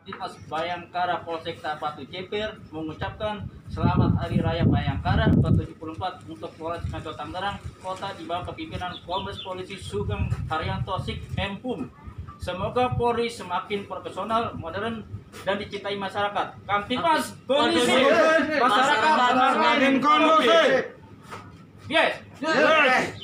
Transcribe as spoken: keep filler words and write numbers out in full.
Kaptipas Bayangkara Polsek Batu Ceper mengucapkan selamat Hari Raya Bayangkara ke tujuh puluh empat untuk Polres Metro Tangerang Kota di bawah kepimpinan Kombes Polisi Sugeng Haryanto Sik Menkum. Semoga Polri semakin profesional, modern, dan dicintai masyarakat. Kamtipas kondusif, masyarakat semakin kondusif. Yes. Yes.